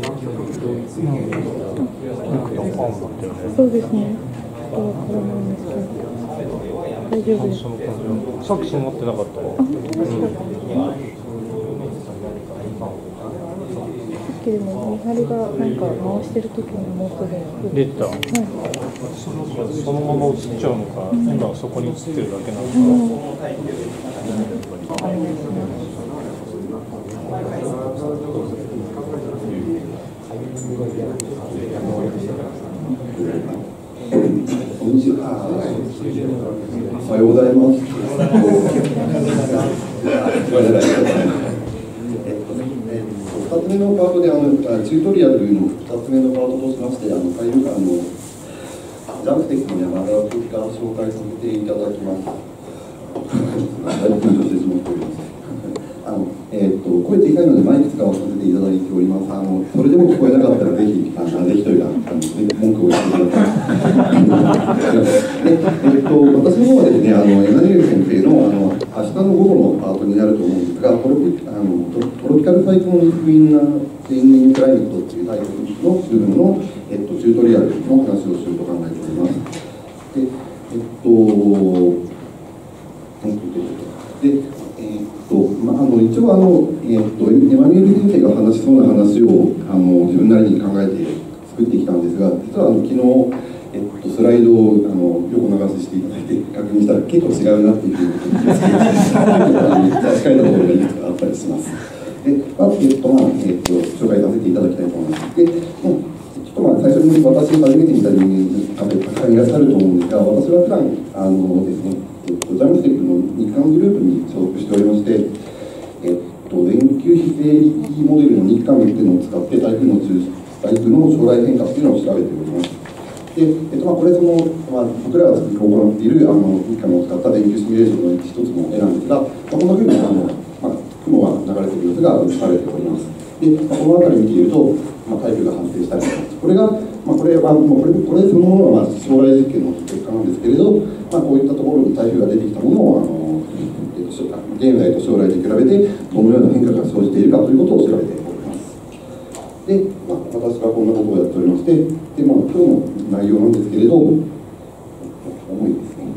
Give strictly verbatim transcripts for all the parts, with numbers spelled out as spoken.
そうですね。ちょっとわからないんですけど。大丈夫です。 さっきそうなってなかった。 あ、確かに。でも見張りがなんか回してる時にもうすでに出てた、はい、そのまま映っちゃうのか、うん、今そこに映ってるだけなのか、うん、 おはようございます。ふたつめのパートであのチュートリアルのふたつめのパートとしまして、あの海遊館のジャンプテックの山田時から紹介させていただきます。だいぶ緊張してしまっております。あのえー、っと声小さいのでマイク使わさせていただいております。あのそれでも聞こえなかったらぜひあのぜひというかあの文句を言ってください。でえー、っと私の方はですね、あのエマニュエル先生のあの明日の午後のパートになると思うんですが、トロピあのトロピカルサイクロニックインナーチェンジングクライメットというタイトルの部分の、えっと、チュートリアルの話をすると考えております。で、えっと、で、えっと、まあ、あの一応あの、えっと、エマニュエル先生が話しそうな話をあの自分なりに考えて作ってきたんですが、実はあの昨日、えっと、スライドをあの横流ししていただいて確認したら結構違うなっていうふうに差し替えたところがいくつかあったりします。で、まあ、えっと、まあ、えっと、紹介させていただきたいと思います。で、もうちょっとまあ最初に私初めて見た人間の方いらっしゃると思うんですが、私は普段あのですね、えっと、ジャムステックの日韓グループに所属しておりまして、えっと、電球非正力モデルの日韓っていうのを使って台風の中台風の将来変化っていうのを調べております。で、えっとまあ、これその、まあ、僕らが行っているあの日韓を使った電球シミュレーションの一つの絵なんですが、まあ、こんなふうにあの、まあ、雲が流れている様子が映されております。で、まあ、この辺り見ていると、まあ、台風が発生したりとか、これが、まあ、これはもうこれこれそのものはまあ将来実験の結果なんですけれど、まあ、こういったところに台風が出てきたものをあの、えっと、現在と将来と比べてどのような変化が生じているかということを調べております。で、まあ、私はこんなことをやっておりまして、で、まあ、今日の内容なんですけれど、重いですね。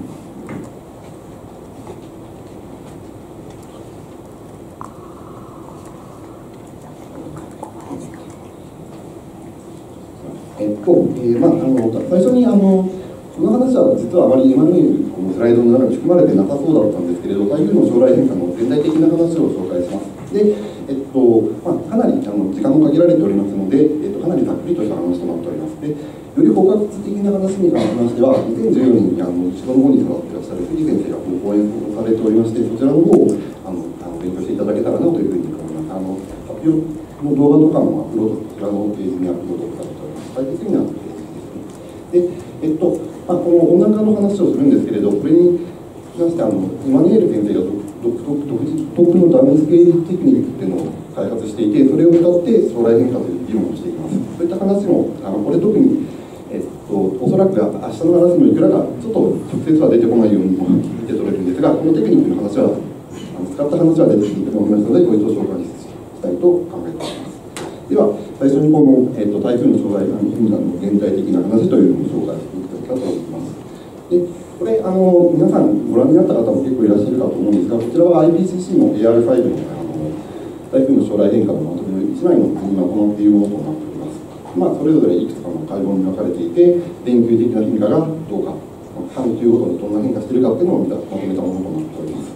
えっと、えー、まあ、あの最初にあのこの話は実はあまり今のようにこのスライドの中に含まれてなさそうだったんですけれど、台風の将来変化の全体的な話を紹介します。で、えっとまあ、かなりあの時間も限られておりますので、えっと、かなりざっくりとした話となっております。で、より包括的な話に関しましては、にせんじゅうよねんにあの後ろの方に座っていらっしゃる藤先生が講演をされておりまして、そちらの方をあのあの勉強していただけたらなというふうに思います。あの発表の動画とかもアップロード、こちらのページにアップロードされております。最適的なページですね。で、えっと、まあ、この温暖化の話をするんですけれど、これに関してあのイマニュエル先生が独特独特のダウンスケールテクニックっていうのを開発していて、それを使って将来変化という議論をしていきます。そういった話も、あのこれ特に、えっと、おそらく明日の話もいくらかちょっと直接は出てこないようにも見て取れるんですが、このテクニックの話は、あの使った話は出てきていると思いますので、ご一度紹介したいと考えております。では、最初にこの、えっと、台風の将来変化の現代的な話というのを紹介していきたいと思います。でこれあの皆さんご覧になった方も結構いらっしゃるかと思うんですが、こちらは アイピーシーシー の エーアールファイブ のあの台風の将来変化のまとめのいちまいの国まとまっているものとなっております。まあ、それぞれいくつかの解剖に分かれていて、電球的な変化がどうか、半球ごとにどんな変化しているかっていうのをまとめたものとなっております。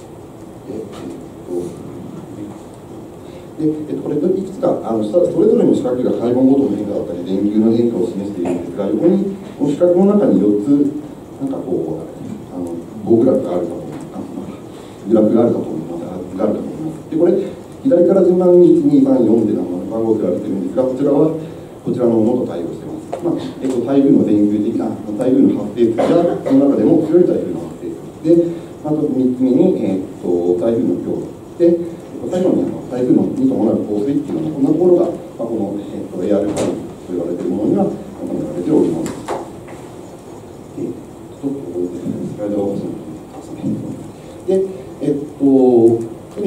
でえっと、これいくつかあのそれぞれの四角が解剖ごとの変化だったり電球の変化を示しているんですが、横にこの四角の中によっつなんかこうあの棒グラフがあるかと思います。グラフがあるかと思います。があるかと思います。でこれ左から順番にいちにさんよんで番号を振られているんですが、こちらはこちらのものと対応しています。まあえっと、台風の電球的な台風の発生数やその中でも強い台風の発生数で、あとみっつめに、えっと、台風の強度で、最後にあの台風のに伴う降水っていうのはこんなところが、まあ、この、えっと、エーアールファイブと言われているものには求められております。で、ちょっとここでスライドを欲しいんですね。で、えっと、そうですね、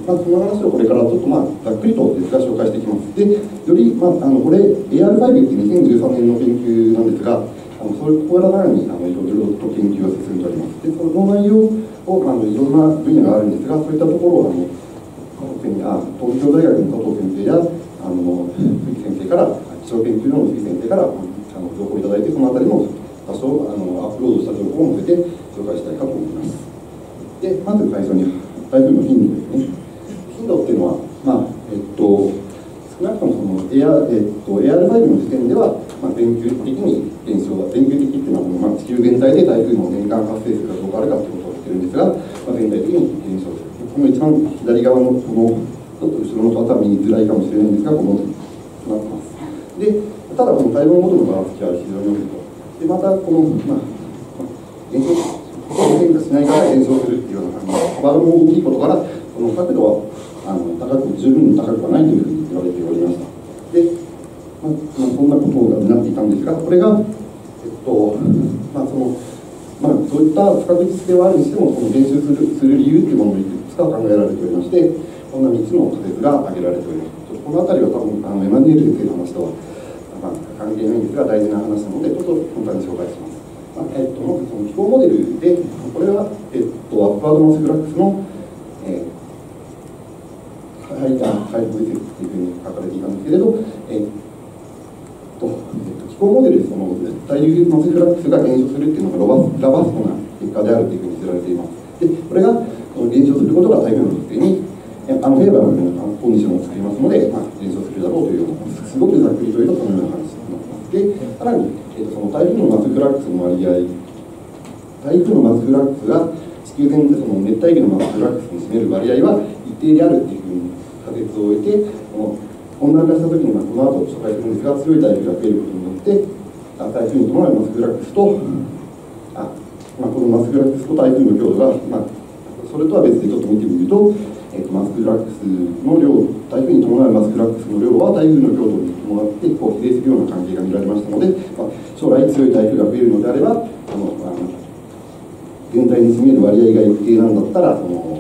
まあ、その話をこれからちょっとまあざっくりとですが紹介していきます。で、より、まあ、あのこれ エーアールファイブ ってにせんじゅうさんねんの研究なんですが、あのそれここらさらにあのいろいろと研究が進んでおります。で、その内容をあのいろんな分野があるんですが、そういったところをあのあ東京大学の佐藤先生やあの鈴木先生から気象研究所の鈴木先生からあの情報をいただいて、そのあたりも多少あのアップロードした情報を載せて紹介したいかと思います。で、まず最初に台風の頻度ですね。頻度っていうのは、まあえっと、少なくともその エーアールファイブ の時点では、まあ、電球的に減少が、電球的っていうのは、まあ、地球全体で台風の年間発生数がどうかあるかということを言ってるんですが、まあ、全体的に減少する。この一番左側のこのちょっと後ろの方は見づらいかもしれないんですが、このようになってます。で、ただこの体温ごとのばらつきは非常に大きいと。で、またこの、まあ、減少、変化しないから減少するっていうような感じで、幅も大きいことから、この角度はあの高く、十分高くはないというふうに言われておりました。で、まあ、そんなことになっていたんですが、これが、えっと、まあ、その、まあ、そういった不確実性はあるにしても、その減少するする理由というものをいくつか考えられておりまして、こんなみっつの仮説が挙げられております。このあたりは多分、あのエマニュエル先生の話とは、まあ、関係ないんですが、大事な話なので、ちょっと簡単に紹介します。まあえっと、まずその気候モデルで、これは、えっと、アップワードマスグラフスの、えーはい、回復説というふうに書かれていたんですけれど、えっと、気候モデルでその対流マスフラックスが減少するっていうのがロバラバストな結果であるというふうに知られています。で、これが減少することが台風の発生にあのフェーバーなコンディションを作りますので、まあ、減少するだろうというような、すごくざっくりというとそのような話になっています。で、さらに、えっと、その台風のマスフラックスの割合、台風のマスフラックスが地球全体その熱帯魚のマスフラックスに占める割合は一定であるというふうに仮説を置いて、この温暖化したときに、まあ、この後紹介するんですが、強い台風が増えることによって、台風に伴うマスフラックスと、あまあ、このマスフラックスと台風の強度が、まあ、それとは別でちょっと見てみると、えー、とマスフラックスの量、台風に伴うマスフラックスの量は台風の強度に伴ってこう比例するような関係が見られましたので、まあ、将来強い台風が増えるのであれば、あのあの全体に占める割合が一定なんだったら、その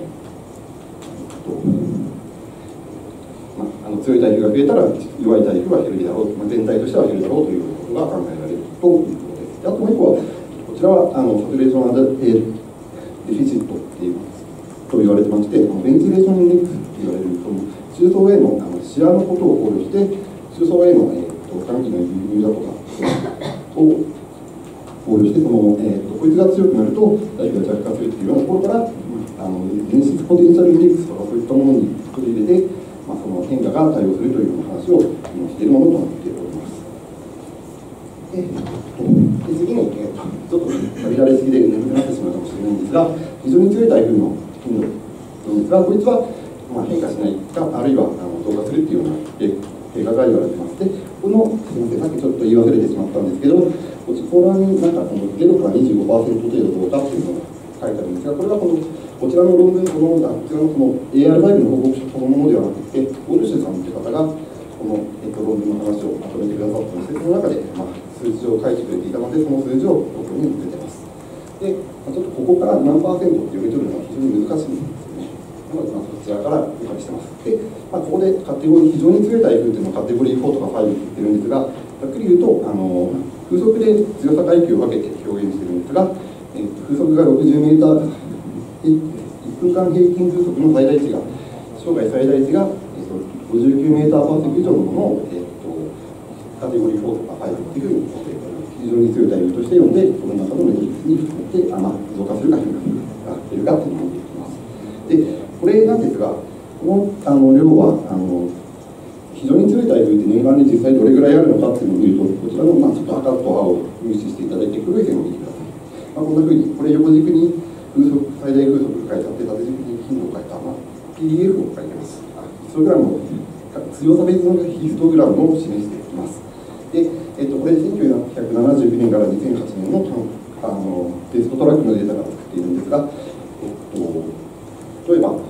強い台風が増えたら弱い台風は減るだろう、まあ、全体としては減るだろうということが考えられるということです。あともう一個は、こちらはあのサチュレーションアダ、えー、デフィシットっていうと言われてまして、ベンチレーションインデックスって言われるその中層へのあの視野のことを考慮して、中層への、えー、と寒気の輸入だとかを考慮して、そのえー、とこいつが強くなると台風が弱化するっていうようなところから、あの電子ポテンシャルインデックスとかそういったものに取り入れて、まあ、その変化が対応するというような話をしているものとなっております。で、で次に、えー、ちょっと借りられすぎで眠くなってしまうかもしれないんですが、非常に強い台風の頻度なんですが、こいつは、まあ、変化しないか、あるいはあの増加するというような経過が言われています。で、この、すみません、さっきちょっと言い忘れてしまったんですけど、こちらになんかこのゼロから にじゅうごパーセント 程度増加というのが書いてあるんですが、これはこのこちらの論文そのものだ、こちらのその エーアールファイブ の報告書そのものではなくて、オルシュさんという方がこの、えっと、論文の話をまとめてくださったんですけど、その中で、まあ、数字を書いてくれていたので、その数字をここに載せています。で、まあ、ちょっとここから何パーセントって読み取るのは非常に難しいんですよね。なので、まあ、そちらから理解してます。で、まあ、ここでカテゴリー、非常に強い台風というのをカテゴリーフォーとかファイブって言ってるんですが、ざっくり言うと、あの風速で強さ階級を分けて表現しているんですが、えー、風速がろくじゅうメーター、いっぷんかん平均風速の最大値が、生涯最大値が、えー、とごじゅうきゅうメーターパーセント以上のものを、えー、とカテゴリーフォーとかファイブっていうふうに、非常に強い台風として読んで、この中のメトリックスに含めて、あまあ、増加するか変化するか、減るかっていうのを見ていきます。で、これなんですが、このあの量はあの、非常に強い台風って年間に実際どれぐらいあるのかっていうのを見ると、こちらの、まあ、ちょっと赤と青を入手していただいて、黒い線を見てください。まあ、こんなふうに、これ横軸に風速、最大風速が書いてあって、縦軸に頻度を書いた、まあ、ピーディーエフ を書いてます。ヒストグラムの、強さ別のヒストグラムを示していきます。で、えっと、これせんきゅうひゃくななじゅうきゅうねんからにせんはちねんのあのテストトラックのデータから作っているんですが、えっと、例えば、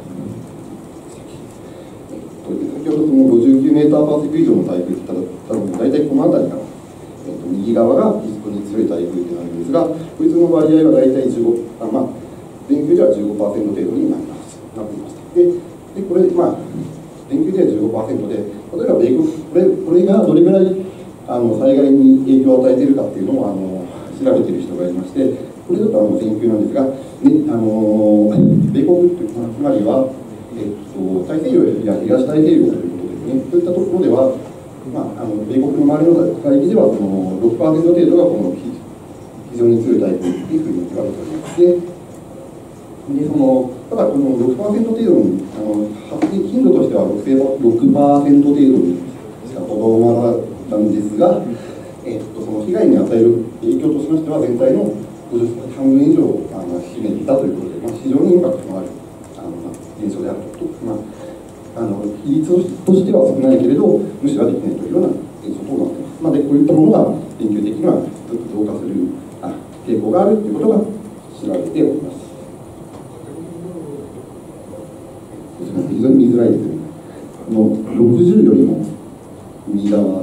先ほどそのごじゅうきゅうメーターパーセント以上の台風って言ったら、大体この辺りから、えっと、右側が非常に強い台風になるんですが、こいつの割合は大体じゅうご、あまあ、全球では じゅうごパーセント 程度になりますなっていました。で、 でこれ、まあ、電球では じゅうごパーセント で、例えば米国これ、これがどれぐらいあの災害に影響を与えているかっていうのをあの調べている人がいまして、これだとあの研究なんですが、ね、あの米国っていうつまりは、えっと、太平洋や東太平洋ということですね、そういったところでは、まあ、あの米国の周りの海域ではその ろくパーセント 程度がこの非常に強い台風というふうに言われております。ででそのただ、この ろくパーセント 程度にあの発生頻度としては ろくパーセント 程度にしかとどまらなんですが、えっと、その被害に与える影響としましては、全体のごじゅう半分以上をあの占めていたということで、まあ、非常にインパクトのあるあの、まあ、現象であると、まあ、あの比率としては少ないけれど、無視はできないというような現象となっています。まあ、でこういったものが研究的にはずっと増加するあ傾向があるということが知られております。非常に見づらいですね。このろくじゅうよりも右側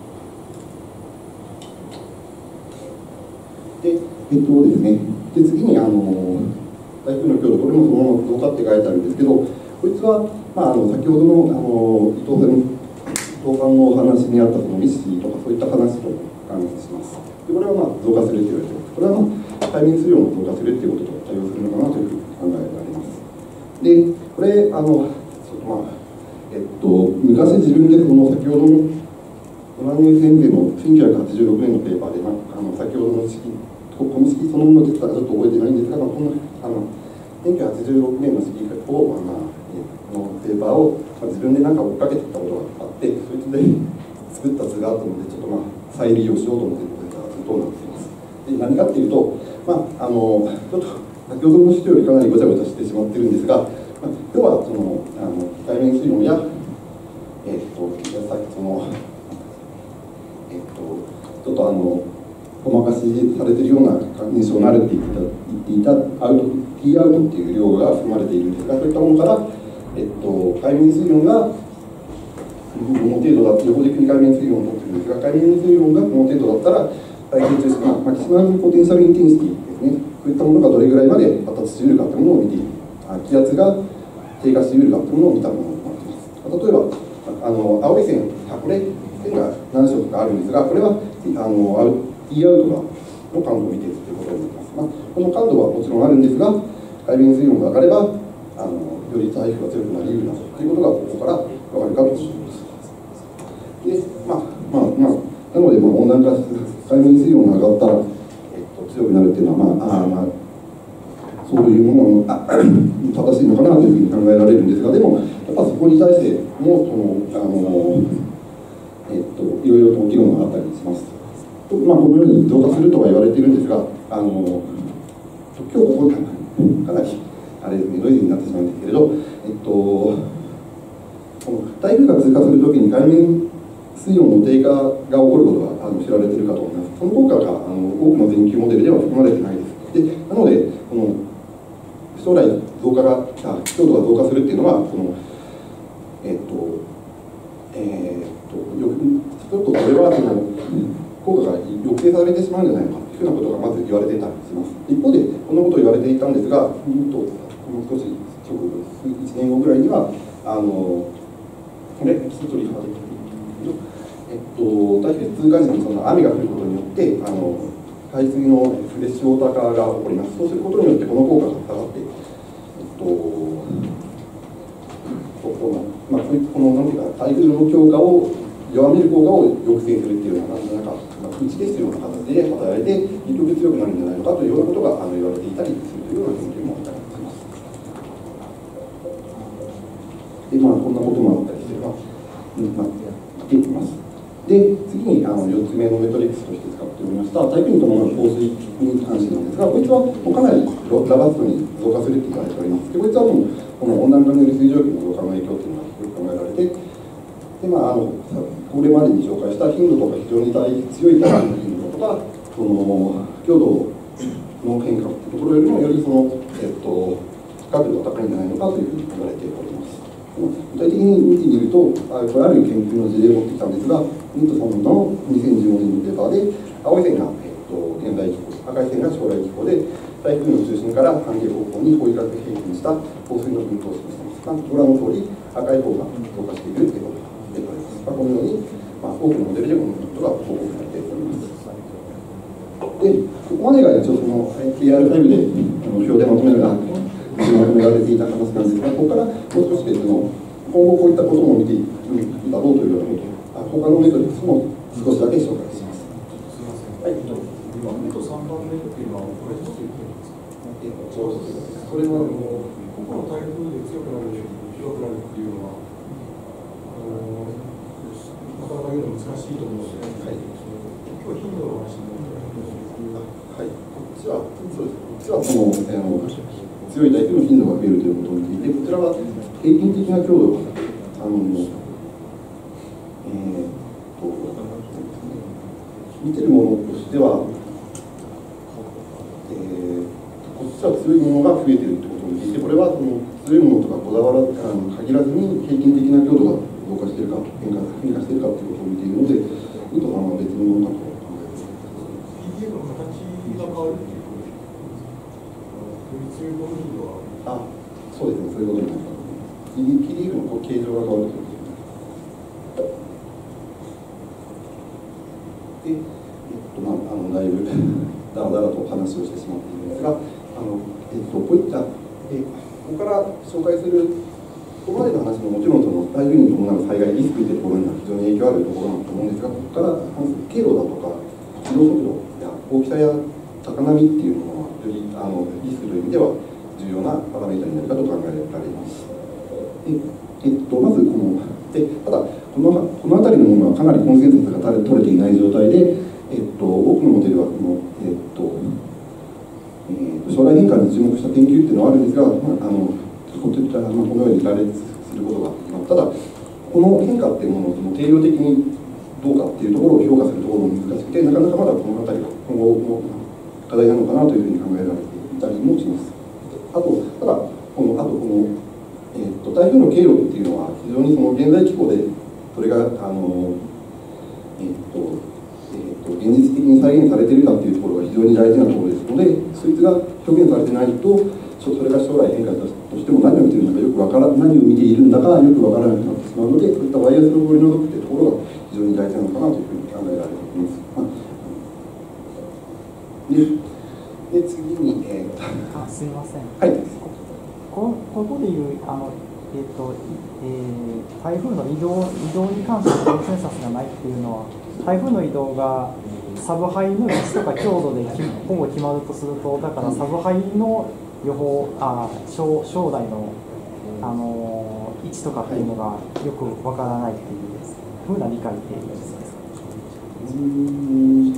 で、えっとですね、で次にあの台風の強度、これもそのまま増加って書いてあるんですけど、こいつは、まあ、あの先ほどのあの伊藤さん伊藤さんのお話にあったそのミッシーとかそういった話と関連します。でこれはまあ増加すると言われています。これは、まあ、海面水温も増加するということと対応するのかなというふうに考えられます。で、これ、あの、ちょっとまあ、えっと、昔自分でこの先ほどのドナニュー先生のせんきゅうひゃくはちじゅうろくねんのペーパーで、まあ、あの先ほどの式、この式そのものですからちょっと覚えてないんですが、まあ、このあのせんきゅうひゃくはちじゅうろくねんの式を、まあ、このペーパーを、まあ、自分で何か追っかけてきたことがあって、そいつで作った図があったので、ちょっとまあ、再利用しようと思ってこれが図となっています。で、何かっていうと、まあ、あの、ちょっと、先ほどの資料よりかなりごちゃごちゃしてしまってるんですが、まあ、要はそのあの海面水温や、えっと、さっきその、えっと、ちょっとあの、ごまかしされているような印象になるって言っていた、言っていたアウト、T アウトっていう量が含まれているんですが、そういったものから、えっと、海面水温がこの程度だって、横軸に海面水温を取ってるんですが、海面水温がこの程度だったら、大気中心、マキシマムポテンシャルインテンシティですね。そういったものがどれぐらいまで発達しうるかというものを見ている。気圧が低下しうるかというものを見たものになっています。例えば、あの青い線、これ、線が何色かあるんですが、これはあの T アウトがの感度を見ているということになります。まあ、この感度はもちろんあるんですが、海面水温が上がれば、あのより台風が強くなりうるなということがここから分かるかと思います。で、まあ、まあ、まあ、なので、まあ、温暖化、海面水温が上がったら、えっと、強くなるっていうのは、まあ、あまあ、そういうものが正しいのかなというふうに考えられるんですが、でも、やっぱそこに対しても、その、あの、えっと、いろいろと議論があったりします。まあ、このように増加するとは言われているんですが、あの、今日ここかな、かなり、あれですね、ノイズになってしまうんですけれど、えっと、この台風が通過するときに海面水温の低下が起こることがあの知られているかと思います。その効果があの多くの研究モデルでは含まれていないです。でなので、この将来増加が、あ強度が増加するっていうのは、このえっと、えー、っと、よくちょっとこれはその効果が抑制されてしまうんじゃないのかというふうなことがまず言われていたりします。一方で、こんなことを言われていたんですが、うんともう少し直後、いちねんごぐらいには、あのこれ、基礎取りができる。えっと、台風通過時にその雨が降ることによって、あの海水のフレッシュウォーター化が起こります。そうすることによって、この効果が下がって、えっと、この、まあ、このなんていうか、台風の強化を弱める効果を抑制するっていうような、なんか、まあ、打ち消すような形で働いて、結局強くなるんじゃないのかというようなことがあの言われていたりするというような研究もあったりします。で、まあ、こんなこともあったりして、まあ、うんまあ、やっていきます。で、次にあのよっつめのメトリックスとして使っておりました台風に伴う降水に関してなんですが、こいつはもうかなりラバストに増加すると言われております。で、こいつはもうこの温暖化による水蒸気の増加の影響というのがよく考えられて、でまあ、あのこれまでに紹介した頻度とか非常に強い台風の頻度とか、その強度の変化というところよりもよりその、えっと、角度が高いんじゃないのかというふうに言われております。具体的に見てみると、あこれある研究の事例を持ってきたんですが、ニットソンのにせんじゅうごねんのペーパーで、青い線が、えっと、現在気候、赤い線が将来気候で、台風の中心から半径方向に方位角平均した降水の分布を示しています。 まあ、ご覧の通り赤い方が増加しているということが出ております。まあ、このように、まあ、多くのモデルでこのことが報告されております。で、ここまでが一応その ピーアールファイブ であの表でまとめられまとめられていた話なんですが、ここからもう少し別の今後こういったことも見ていくだろうというようなこと、他のメトリックスも少しだけ紹介します。はい。 にばんめとさんばんめっていうのはこれ一つ言ってるんですか？ えっと、そうです。それはここの台風で強くなる、広くなるっていうのは、あのなかなか言うの難しいと思うので、はい、今日は頻度の話になってるんです。 はい。こっちは、そうです。こっちはその、あの強い台風の頻度が増えるということを見ていて、こちらは平均的な強度が、あの、えー、と、見てるものとしては、こっちは強いものが増えているということを見ていて、これはその強いものとかこだわらあの限らずに平均的な強度が増加しているか変化変化しているかということを見ているので、ウトさんは別のものだと考えています。 ピーディーエフ の形が変わるっていうことですか？より強いものには。 あ、そうですね、そういうことになります。ピーディーエフ のこう形状が変わるということです。で、えっとまあ、あのだいぶだらだらと話をしてしまっているんですが、あのえっと、こういった、えここから紹介する、ここまでの話ももちろんその台風に伴う災害リスクというところには非常に影響あるところだと思うんですが、ここから話す経路だとか、移動速度や大きさや高波っていうものは、よりあのリスクという意味では重要なパラメータになるかと考えられます。でえっと、まずこの、でただこの、この辺りのものはかなりコンセンサスが取れていない状態で、えっと、多くのモデルはこの、えっとえー、将来変化に注目した研究っていうのはあるんですが、まあ、あのこのように羅列することができます。ただ、この変化っていうものをその定量的にどうかっていうところを評価するところも難しくて、なかなかまだこの辺りが今後の課題なのかなというふうに考えられていたりもします。あと、ただ、このあとこの、えー、と台風の経路っていうのは非常にその現在気候でそれがあの、えーとえー、と現実的に再現されているかっていうところが非常に大事なところですので、そいつが表現されてないと、それが将来変化としても何を見ているのかよくわから何を見ているんだかよくわからなくなってしまうので、そういったバイアスを取り除くというところが非常に大事なのかなというふうに考えられています。まあ、でで次に、えー、 あすみません。 はい。 こここでいうあの、えーとえー、台風の移動移動に関してコンセンサスがないっていうのは、台風の移動がサブハイの位置とか強度で今後決まるとすると、だからサブハイの予報、あ将将来の、あのー、位置とかっていうのがよくわからないっていうふうな理解っていうんですか？ うーん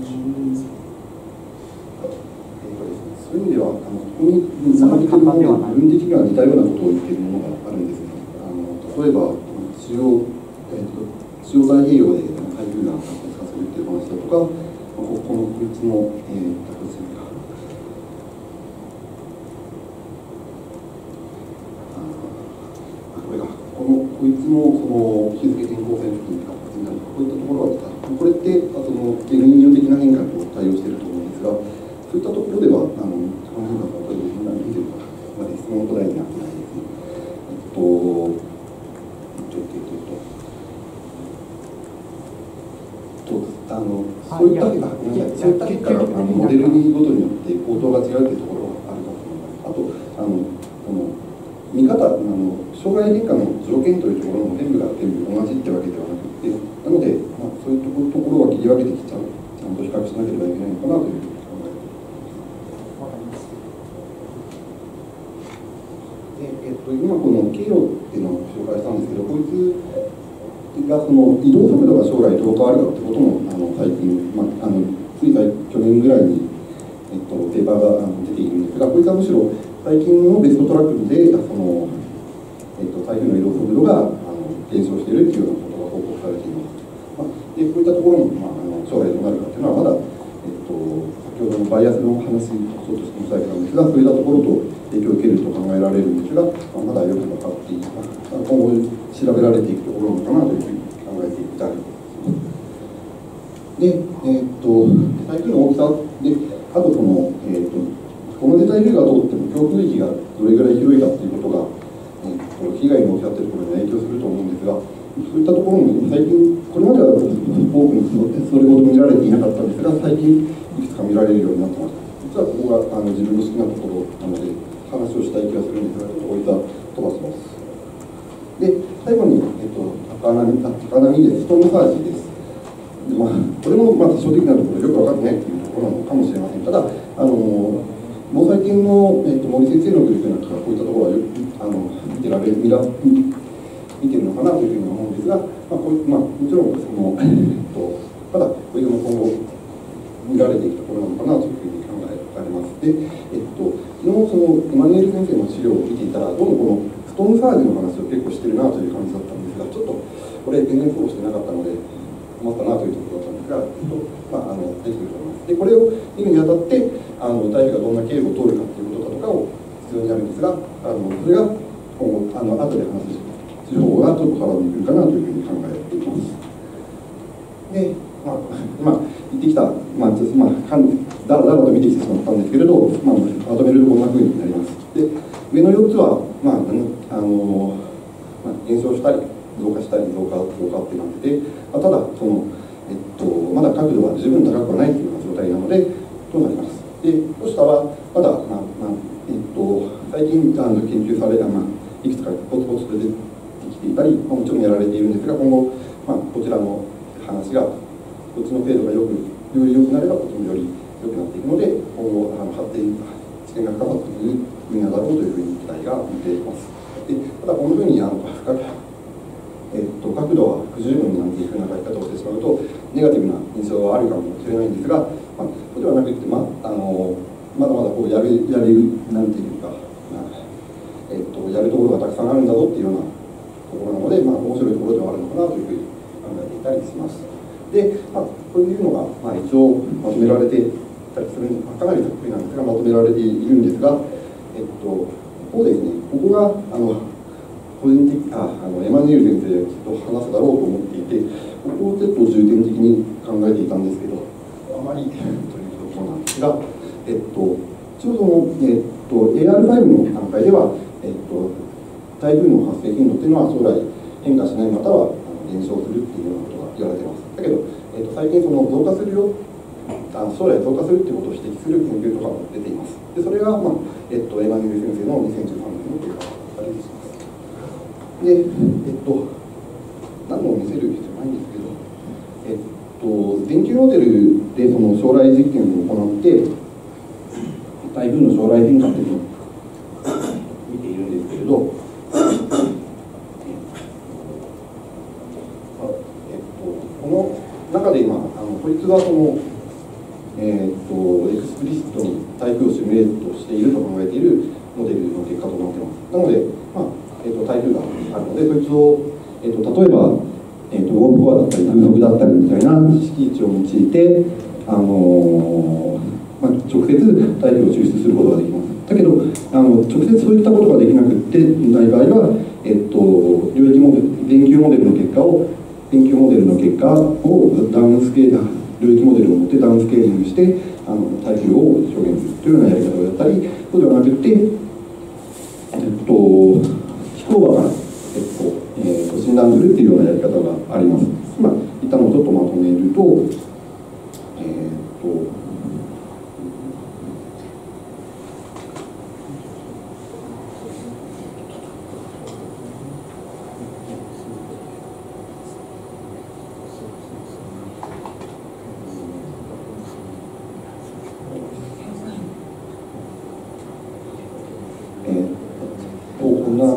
そういう意味では、あのここに並べているもので部分的には似たようなことを言っているものがあるんですが、あの例えば中央、えー、と中央太平洋で台風が発生させるっていう話だとか、ここのこいつの、えー、こいつかこれがこのこいつのその日付変更線付近が活発になるこういったところはこれってあそのエルニーニョ的な変化と対応していると思うんですが、そういったところでは、あの、この変化が例えば何ていうか、まで質問の答えになってないですね。えっと、えっと、えっと、えっと、と、あの、そういった結果、ごめんなさい、そういった結果が、あの、モデルにごとによって応答が違うというところがあるかと思います。あと、あの、この、見方、あの、障害変化の条件というところも全部が全部同じってわけではなくて、なので、まあ、そういうところは切り分けてきちゃう、ちゃんと比較しなければいけないのかなという。えっと、今この経路っていうのを紹介したんですけど、こいつがその移動速度が将来どう変わるかってこともあの最近、まあ、あのつい最去年ぐらいに、えっと、ペーパーがあの出ているんですが、こいつはむしろ最近のベストトラックでその、えっと、台風の移動速度があの減少しているっていうようなことが報告されています。まあ、でこういったところも、まあ、あの将来どうなるかっていうのはまだ、えっと、先ほどのバイアスの話をそうとしてもしたいなんですが、そういったところと影響を受けると考えられるんですが、まあ、まだよく分かっていない、まあ、今後調べられていくところなのかなというふうに考えていたりで、えー、っと台風の大きさで、あとその、えー、っとこの台風が通っても強風域がどれぐらい広いかということが、えー、っと、被害の起きたっているところに影響すると思うんですが、そういったところも最近、これまでは多くのそれほど見られていなかったんですが、最近いくつか見られるようになってました。実はここがあの自分の好きなところなので、話をしたい気がするんですが、ちょっと置いた飛ばします。で、最後に、えっと、高波、高波でストームサージです。でまあ、これもまあ基礎的なところよく分かってないというところなのかもしれません。ただ、あの防災研の、えっと、森先生のグループなんかがこういったところはよくあの見てられる、見ら見てるのかなというふうに思うんですが、まあこういうまあ、もちろんその、えっと、ただ、こういうのも今後見られていくところなのかなというふうに考えられます。で、えっと、昨日そのエマニュエル先生の資料を見ていたら、どうもこのストームサージの話を結構してるなという感じだったんですが、ちょっとこれ、全然フォローしてなかったので、困ったなというところだったんですが、えっとまあ、あのできていると思います。で、これを見るにあたって、あの台風がどんな経路を通るかということだとかを必要になるんですが、あのそれが今後、あの後で話す情報がちょっと絡んでくるかなというふうに考えています。で、まあ、今言ってきた、まあ、ちょっとまあ、かんだらだらと見てきてしまったんですけれど、まあ、まとめるとこんなふうになります。で、上のよっつは、まあ、あの、まあ、減少したり、増加したり、増加、増加ってなってて、まあ、ただ、その、えっと、まだ角度は十分高くはないというような状態なので、となります。で、こうしたは、まだ、まあまあえっと、最近あの研究された、まあ、いくつかポツポツと出てきていたり、まあ、もちろんやられているんですが、今後、まあ、こちらの話が、こっちの程度がよく、より良くなれば、こっちもより良くなっていくので、今後、あの発展、知見が深まっていく分野だろうというふうに期待が持ています。で、ただ、このふうに、あの深くえっと、角度は不十分なんていうふうな書き方をしてしまうと、ネガティブな印象はあるかもしれないんですが、まあ、そうではなくて、まあ、あのまだまだこうやる、やれる、なんていうか、まあえっと、やるところがたくさんあるんだぞっていうようなところなので、まあ、面白いところではあるのかなというふうに考えていたりします。で、まあ、こういうのが、まあ、一応まとめられていたりする、まあ、かなりざっくりなんですが、まとめられているんですが、えっと、ここですね、ここが、あの、個人的ああのエマニュエル先生がきっと話すだろうと思っていて、ここをちょっと重点的に考えていたんですけど、あまりというところなんですが、えっと、ちょうどの、えっと、エーアールファイブ の段階では、えっと、台風の発生頻度っていうのは将来変化しないまたは減少するっていうようなことが言われています。だけど、えっと、最近その増加するよ、あ将来増加するっていうことを指摘する研究とかも出ています。で、それが、まあえっと、エマニュエル先生のにせんじゅうさんねんの結果だったりします。で、えっと、何度も見せるわけじゃないんですけど、えっと、電球モデルでその将来実験を行って、台風の将来変化っていうのを見ているんですけれど、えっと、この中で今、あのこいつがその、えっと、エクスプリシットに台風をシミュレートしていると考えているモデルの結果となっています。なので、まあえー、と台風があるので、そいつを、えー、と例えば、えー、とウォームコアだったり、風速だったりみたいな式値を用いて、あのーまあ、直接台風を抽出することができます。だけど、あの直接そういったことができなくてない場合は、えー、と領域モデル、電球モデルの結果を、電球モデルの結果をダウンスケール、領域モデルを持ってダウンスケーリングして、あの台風を表現するというようなやり方をやったり、そうではなくて、えっと、飛行場から、えっとえー、と診断するっていうようなやり方があります。まあ、いったのをちょっとまとめると、えー、っと、えー、とこんな、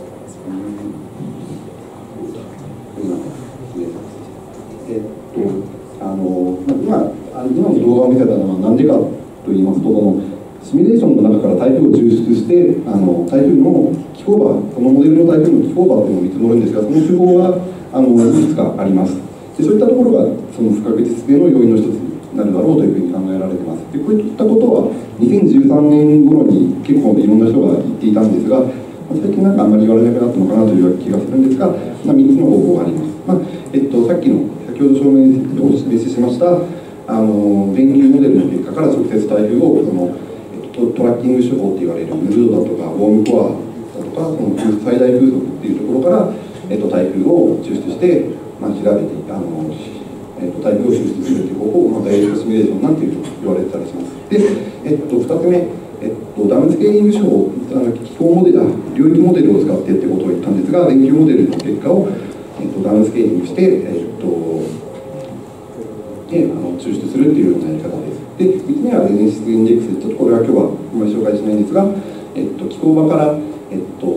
えっと、あの、今、今の動画を見せたのは何でかと言いますと、このシミュレーションの中から台風を抽出して、あの台風の気候場、このモデルの台風の気候場というのを見積もるんですが、その手法があのいくつかあります。でそういったところがその不確実性の要因の一つになるだろうというふうに考えられています。でこういったことはにせんじゅうさんねん頃に結構いろんな人が言っていたんですが、最近なんかあんまり言われなくなったのかなという気がするんですが、まあ、みっつの方法があります。まあえっと、さっきの先ほど証明をお示ししましたあの電球モデルの結果から直接台風をその、えっと、トラッキング手法といわれるムードだとかウォームコアだととか、その最大風速っていうところから、えっと、台風を抽出して、まあ、調べてあの、えっと、台風を抽出するという方法を、まあ、ダイレクトシミュレーションなんていうと言われてたりします。で、えっと、ふたつめ、えっと、ダムスケーリング手法、あの気候モデル、領域モデルを使ってってことを言ったんですが、電球モデルの結果を、えっと、ダムスケーリングして、えっとであの抽出するっていうようなやり方です。で、みっつめはゼネシスインデックス、ちょっとこれは今日はあまり紹介しないんですが、えっと、気候場から、えっと、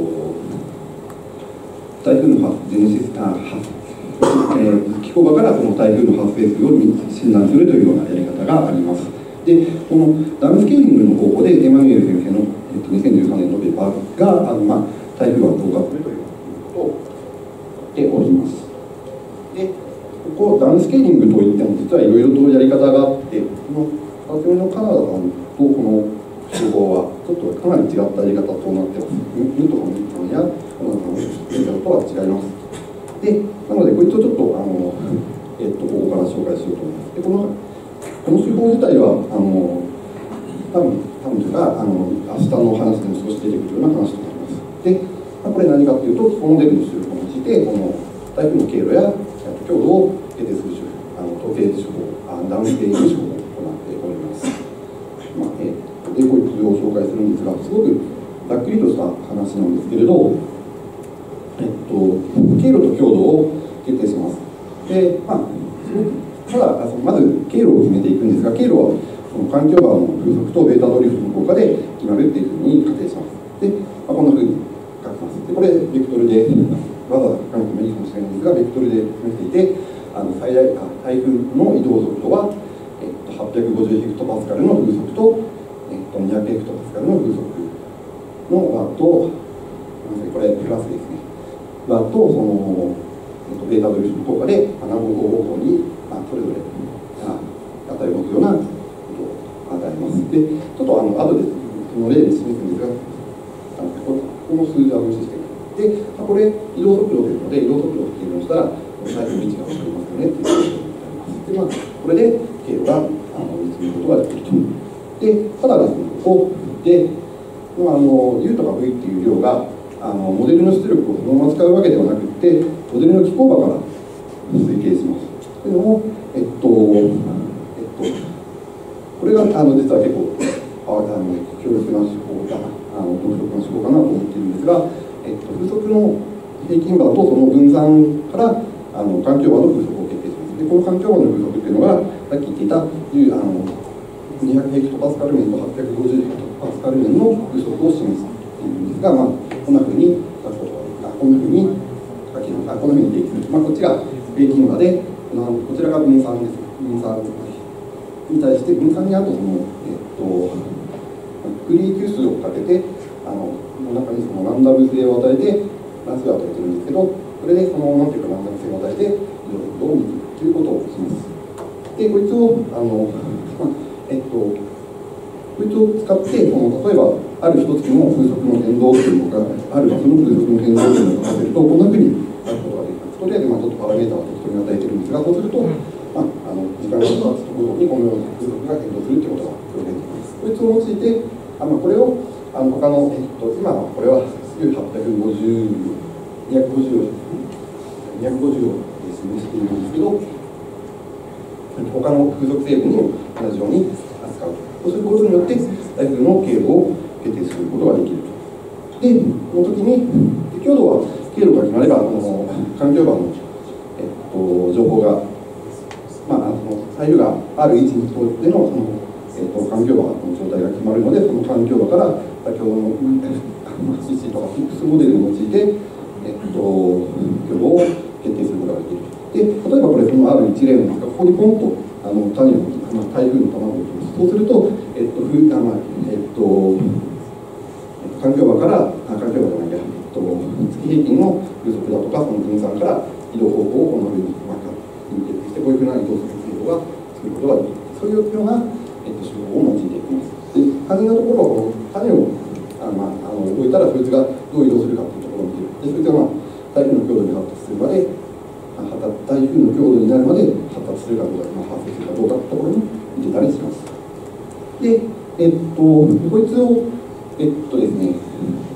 台風の発ゼネシスあ発、えー、気候場からその台風の発生数を診断するというようなやり方があります。で、このダムスケーリングの方法でエマニュエル先生の、えっと、にせんじゅうさんねんのペーパーが、あのまあ、台風は増加するということを言っております。で、ここダウンスケーリングといっても実はいろいろとやり方があって、このふたつめのカナダさんとこの手法はちょっとかなり違ったやり方となっています。ニュートンさんやカナダさんのやり方とは違います。で、なのでこいつをちょっとあの、えっと、ここから紹介しようと思います。で、このこの手法自体はあの多分多分というかあの明日の話でも少し出てくるような話となります。で、まあ、これ何かというと、気候モデルの手法を用いてこの台風の経路や強度を決定する手法、あの統計手法、あダウンスケーリング手法を行っております。まあえー、で、こいつを紹介するんですが、すごくざっくりとした話なんですけれど、えっと、経路と強度を決定します。で、まあ、すごくただ、まず経路を決めていくんですが、経路はその環境場の風速とベータドリフトの効果で決まるっていうふうに仮定します。で、まあ、こんなふうに書きます。で、これ、ベクトルで、わざわざ書かなくてもいいかもしれないんですが、ベクトルで示していて、あの最大台風の移動速度は、えっと、はっぴゃくごじゅうヘクトパスカルの風速と、えっと、にひゃくヘクトパスカルの風速のワット、ごめんなさい、これプラスですね。ワットをその、えっと、ベータドリフトの効果でななごう方向に、まあ、それぞれあ値を持つようなことを与えます。で、ちょっとあの後でその例で示すんですが、あのこの数字は無視してで、これ、移動速度というので、移動速度を計量したら、台風の位置が分かりますよねということになります。で、まあ、これで経路があの見つめることができると。で、ただですね、ここで、まあ、あの U とか V っていう量があのモデルの出力をそのまま使うわけではなくて、モデルの気候場から推計します。というのも、えっと、えっと、これがあの実は結構あの強力な手法かな、あの独特な手法かなと思っているんですが、えっと、風速の平均場とその分散からあの環境場の風速を決定します。で、この環境場の風速っていうのが、さっき言っていたあのにひゃくヘクトパスカル面とはっぴゃくごじゅうヘクトパスカル面の風速を示すっていうんですが、まあ、こんなふうに書くことができる。こんなふうに書きます。こんなふうに定義する。まあ、こっちが平均場で、こちらが分散です。分散に対して分散にあとその、えっと、フリー級数をかけて、あのの中にそのランダム性を与えて、乱数を与えてるんですけど、これでそのなんていうかランダム性を与えて、移動速度を見るということをします。で、こいつを、あの、まあ、えっと、こいつを使って、この例えば、ある一つの風速の変動というのが、ある場所の風速の変動というのを書かせると、こんなふうに書くことができます。とりあえず、まあ、ちょっとパラメーターを適当に与えてるんですが、そうすると、まあ、あの時間が経つごとにこのような風速が変動するということが表現できます。こいつを用いて、あまあ、これをあの他の、えっと、今はこれははっぴゃくごじゅう、にひゃくごじゅう、にひゃくごじゅうを示しているんですけど、他の風速成分にも同じように扱うと。そうすることによって、台風の経路を決定することができると。で、この時に、強度は経路が決まれば、あの環境場の、えっと、情報が、まあ、あの台風がある位置にとっての、そのえっと、環境場の状態が決まるので、その環境場から先ほどの シーシー とか フィックスモデルを用いて、えっと、強度を決定することができる。で、例えばこれ、そのある一例なんですが、ここにポンとあの種を、台風の卵を置きます。そうすると、えっと、ふあまあえっと、環境場から、あ環境場じゃないや、えっと、月平均の風速だとか、その分散から移動方法をこのように、まあ、決定して、こういうふうな移動する経路が作ることができる。そういうようなえっと、手法を用いていきます。で、肝心なところは、この種をあ、まあ、あの置いたら、そいつがどう移動するかというところを見ている。で、そいつが、まあ、台風の強度に発達するまで、台風の強度になるまで発達するかどうか、まあ、発生するかどうかというところに見てたりします。で、えっと、こいつを、えっとですね、え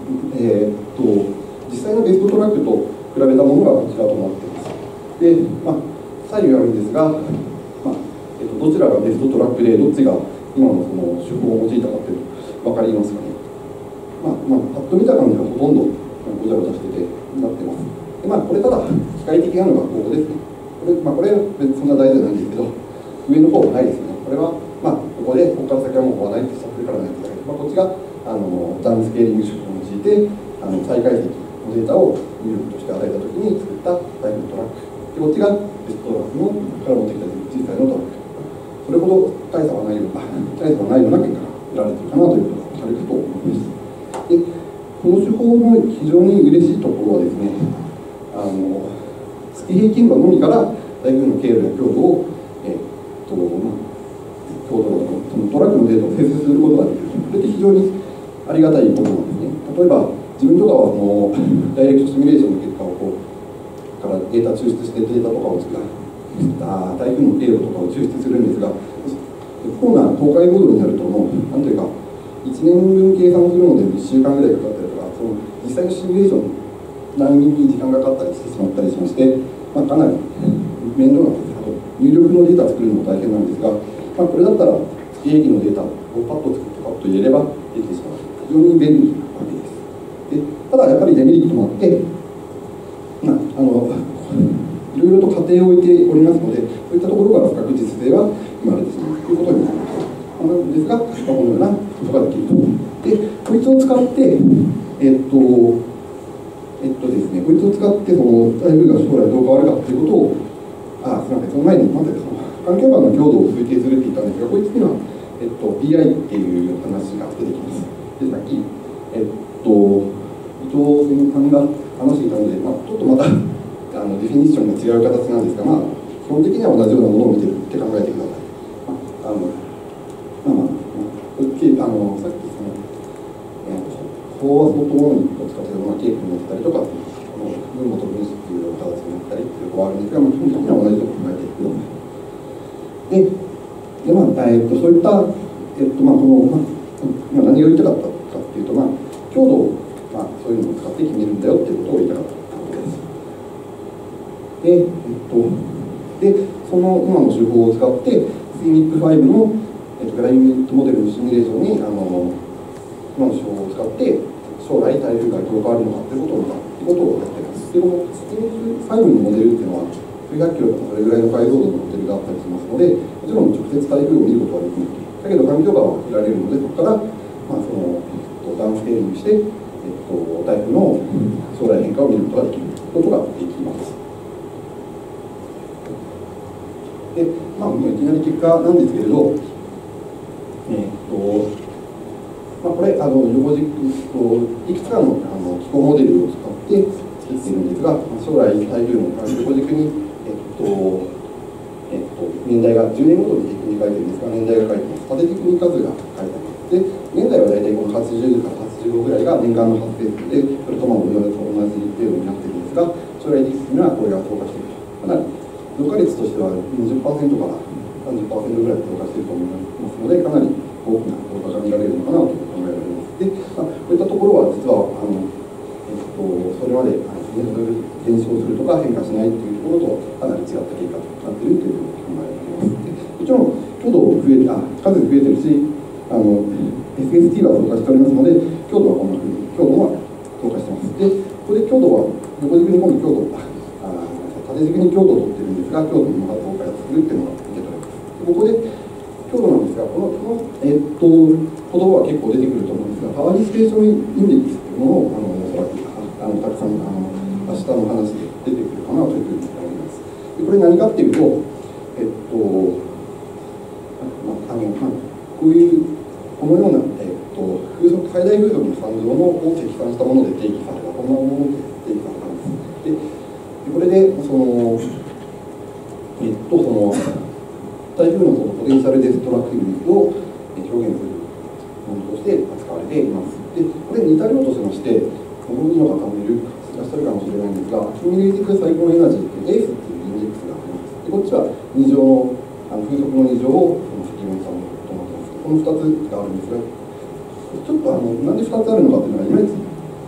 えー、っと実際のベストトラックと比べたものがこちらとなっています。で、まあ、左右あるんですが、まあえー、っとどちらがベストトラックでどっちが今のその手法を用いたかっていうと分かりますかね。まあまあ、パッと見た感じはほとんどごちゃごちゃしててなってます。でまあ、これただ機械的なのがここですね。これ、まあ、これ別にそんな大事じゃないんですけど、上の方はないですね。これは、まあ、ここでここから先はもうここはないってしたそれからないってだけで、まあ、こっちがあのダウンスケーリング手法を用いてあの再解析のデータを入力として与えたときに作ったタイプのトラック。でこっちがベストトラックのから持ってきた実際のトラック。それほど大差はないような、大差はないような結果が得られているかなということが分かるかと思います。で、この手法の非常に嬉しいところはですね、あの月平均馬のみから台風の経路や強度を、えーっとまあ、強度のそのトラックのデータを生成することができる。これって非常にありがたいことなんですね。例えば、自分とかはそのダイレクトシミュレーションの結果をこうからデータ抽出してデータとかを作る。あ台風の経路とかを抽出するんですが、結構な東海モードになるともう、なんというか、いちねんぶん計算するのでいっしゅうかんぐらいかかったりとか、その実際のシミュレーション、難民に時間がかかったりしてしまったりしまして、まあ、かなり面倒なんですけど、入力のデータを作るのも大変なんですが、まあ、これだったら、月平均のデータをパッと作ってパッと入れればできてしまう。非常に便利なわけです。でただ、やっぱりデメリットもあって、まあ、あのいろいろと仮定を置いておりますので、そういったところから不確実性は生まれてしまうということになります。なんですが、まあ、このようなことができると。で、こいつを使って、えっと、えっとですね、こいつを使って、その台風が将来どう変わるかということを、あ、すみません、その前に、まずその環境版の強度を推定するって言ったんですが、こいつには、えっと、ピーアイ っていう話が出てきます。で、さっき、えっと、伊藤さんが話していたので、まあ、ちょっとまた、あのディフィニッションが違う形なんですが、まあ、基本的には同じようなものを見てるって考えてください。あのまあまあ、あのさっきその、えー、飽和相当のみを使っているようなケープになったりとか、この分母と分子っていう形になったりっていうところはあるんですが、まあ、基本的には同じところを考えていくような。で、でまあえー、とそういった、えーとまあ、この、まあ、今何を言いたかったかっていうと、まあ、強度を、まあ、そういうのを使って決めるんだよっていうことを言いたかった。で、えっと、で、その今の手法を使って、スイミップファイブの、えっと、グライメントモデルのシミュレーションに、あの今の手法を使って、将来台風がどう変わるのかということを、ということをやっています。で、このスイミップファイブのモデルっていうのは、数百キロとかそれぐらいの解像度のモデルがあったりしますので、もちろん直接台風を見ることはできない。だけど、環境が見られるので、そこから、まあ、その、えっと、ダウンスケーリングして、えっと、台風の将来変化を見ることができることができます。で、まあ、もういきなり結果なんですけれど、えー、っと、まあ、これ、あの横軸といくつかのあの気候モデルを使って作っているんですが、将来台風の横軸に、えっと、えっと、年代がじゅうねんごとに軸に書いてるんですが、年代が書いてます。縦軸に数が書いてあります。で、現在は大体このはちじゅうからはちじゅうごぐらいが年間の発生数で、それとまあ同じ程度になっているんですが、将来的にはこれが増加していると。かなり増加率としては にじゅっパーセント からさんじゅっパーセント ぐらい増加していると思いますので、かなり大きな増加が見られるのかなと考えられます。で、まあ、こういったところは実はあの、えっと、それまであの減少するとか変化しないというところとかなり違った結果となっているというふうに考えられます。でもちろん強度増えあ数増えてるし、あの エスエスティー は増加しておりますので、強度はこんなふうに強度は増加しています。で、ここで強度は横軸に今度強度縦軸に強度を取っているんですが、強度の発動から作るっていうのが受け取れます。ここで強度なんですが、この、このえー、っと言葉は結構出てくると思うんですが、パワーディスペーションインデックスっていうものを、あのおそらくあのたくさんあの明日の話で出てくるかなというふうに思います。でこれ何かっていうと、えっと、まああのまあ、こういうこのような、えっと、風速最大風速の参上のを積算したもので定義されたこんなもので定義されたんです。でこれでその、えっと、その台風のそのポテンシャルデストラクティブを表現するものとして扱われています。で、これ似たようとしまして、ご存知の方もいるいらっしゃるかもしれないんですが、アキュミュレーティブサイクルエナジーっていう エーエス っていうインデックスがあります。で、こっちはに乗の、あの風速のに乗を積分したものとなっています。このふたつがあるんですが、ちょっとあのなんでふたつあるのかっていうのがいまいち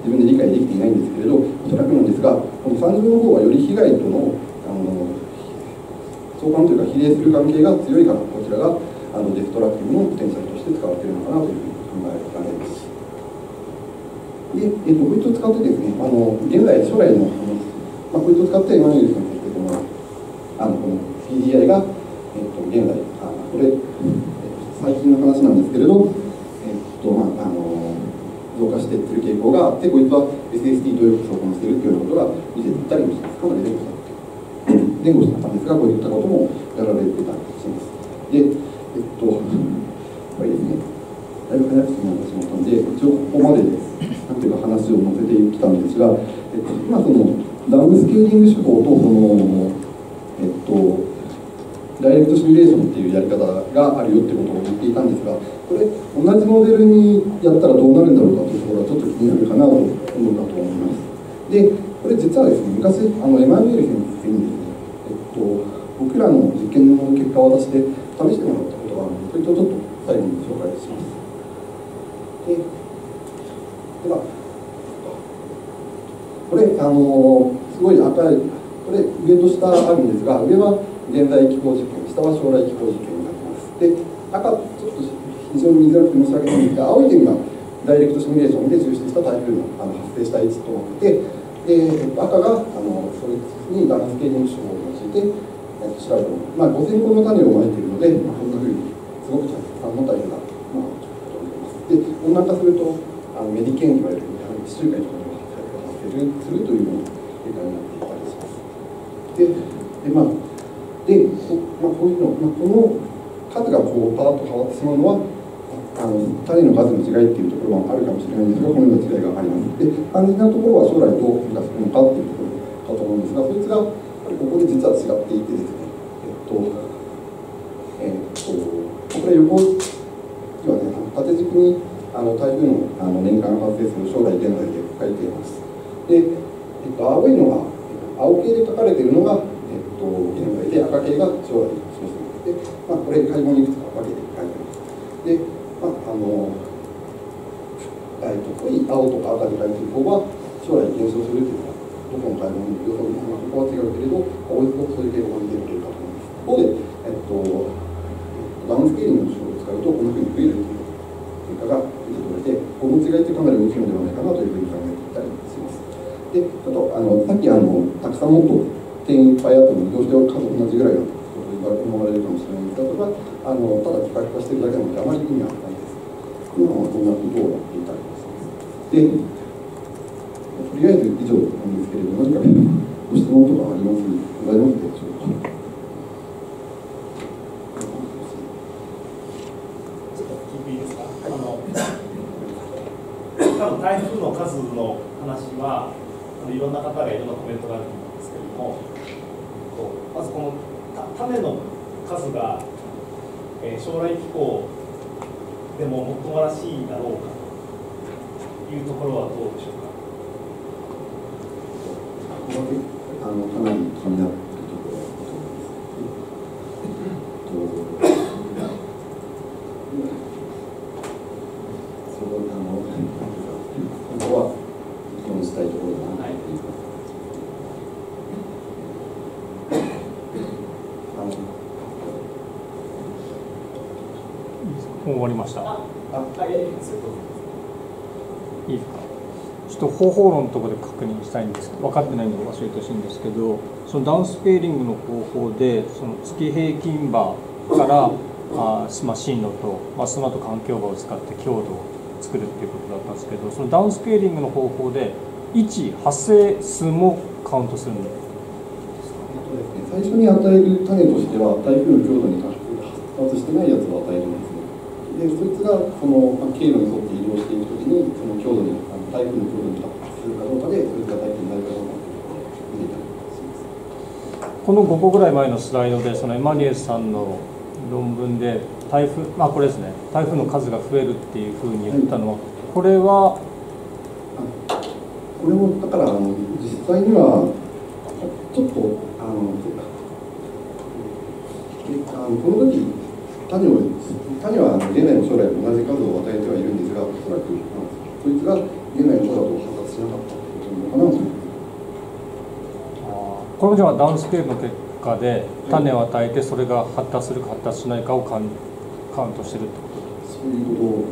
自分で理解できていないんですけれど、おそらくなんですが、このさん乗の方はより被害とのあの相関というか比例する関係が強いから、こちらがあのデストラクティブのポテンシャルとして使われているのかなというふうに考えられます。で、えっと、こいつを使ってですね、あの現在、将来の、まあ、こいつを使ってマニュエル先生というのは、あのこの ピーディーアイ が、えっと、現在、あこれ、えっと、最近の話なんですけれど、えっとまあ、あの増加していってる傾向があって、こいつは エスエスディー とよく相関しているというようなことが見せていたりもします。かなり前後した前後したんですが、こういったこともやられていたりします。で、えっと、これですね、だいぶ早く進めてしまったので、一応ここまでです。なんていうか話を載せてきたんですが、えっと、今そのダウンスケーリング手法とその、えっと、ダイレクトシミュレーションっていうやり方があるよってことを言っていたんですが、これ同じモデルにやったらどうなるんだろうかというところがちょっと気になるかなと思うかと思います。で、これ実はですね、昔あのエマニュエル先生にですね、えっと、僕らの実験の結果を渡して試してもらったことがあるので、それとちょっと最後に紹介します。ででは、これ、あのすごい赤い、これ、上と下あるんですが、上は現在気候実験、下は将来気候実験になっています。で、赤、ちょっと非常に見づらくて申し訳ないんですが、青い点がダイレクトシミュレーションで抽出した台風のあの発生した位置となっていて、で赤があのそれにダウンスケーリング手法を用いて、えっと、調べてもらう。まあ、ごせんこの種をまいているので、まあ、こんなふうに、すごくたくさんの台風が、まあ、で、温暖化すると、あのメディケーンと言われる地中海とかにも発生するというような結果になっていたりします。で、でまあ、でこ,、まあ、こういうの、まあ、この数がこうパーッと変わってしまうのは、あの種の数の違いっていうところもあるかもしれないんですが、このような違いがあります。で、肝心なところは将来どう変化するのかっていうところかと思うんですが、そいつがやっぱりここで実は違っていてですね、えっと、えっと、これ横ではね、縦軸にあの台風のあの年間発生する将来現在で書いています。で、えっと、青いのが、青系で書かれているのが、えっと、現在で、赤系が将来を示しています。で、まあ、これ、解文にいくつか分けて書いてます。で、まあ、あの、えっと、濃い青とか赤で書いている方は、将来減少するというのは、どこの解文に予想に、まあ、ここは違うけれど、青いとそういう傾向が似ているかと思います。一方で、えっと、ダウンスケーリングの手法を使うと、こんなふうに増えるという結果が出てくれて、この違いってかなり大きいのではないかなというふうに考えていたりします。で、ちょっとあのさっきあのたくさんもっと点いっぱいあっても移動して数同じぐらいのことを思われるかもしれないんですが、それはあのただ比較化しているだけなのであまり意味はないです。今はこんなことをやっていたりします。で、とりあえず以上なんですけれど、何かご質問とかありますございますでしょうか。 多分台風の数の話はあのいろんな方がいろんなコメントがあると思うんですけれども、まずこの種の数が、えー、将来気候でももっともらしいだろうかというところはどうでしょうか。 ここだけあのかなり気になっているところだと思います。えっとここは議論したいところだなと思います。 もう終わりました。 あ、あ、いやいや、そういうこと。 いいですか。ちょっと方法論のところで確認したいんですけど、分かってないので教えてほしいんですけど、そのダウンスケーリングの方法で、その月平均場からあまあ、進路と、まあ、その後環境場を使って強度を作るっていうことだったんですけど、そのダウンスケーリングの方法で位置発生数もカウントするんですか。 最初に与える種としては台風の強度に発達してないやつを与えるんですね。でそいつがその経路に沿って移動していくときにその強度にあの台風の強度に達するかどうかでそいつが台風になるかどうかというところを見ていたりします。 このごこぐらい前のスライドでそのエマニュエルさんの論文で台風、まあこれですね、台風の数が増えるっていうふうに言ったのは、はい、これはこれもだからあの実際にはちょっとあのあのこの時種を種は現在の将来と同じ数を与えてはいるんですが、おそらく、まあ、そいつが現在の将来と発達しなかったことなのかなという。 これじゃあダウンスケールの結果で種を与えてそれが発達するか発達しないかをカウンカウントしてるってことです。 そういうことと、